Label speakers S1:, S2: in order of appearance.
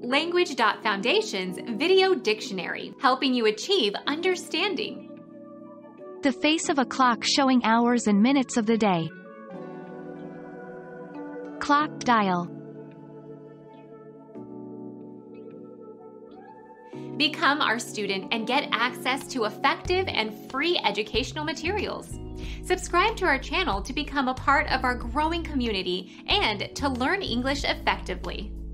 S1: Language.Foundation's Video Dictionary, helping you achieve understanding.
S2: The face of a clock showing hours and minutes of the day. Clock dial.
S1: Become our student and get access to effective and free educational materials. Subscribe to our channel to become a part of our growing community and to learn English effectively.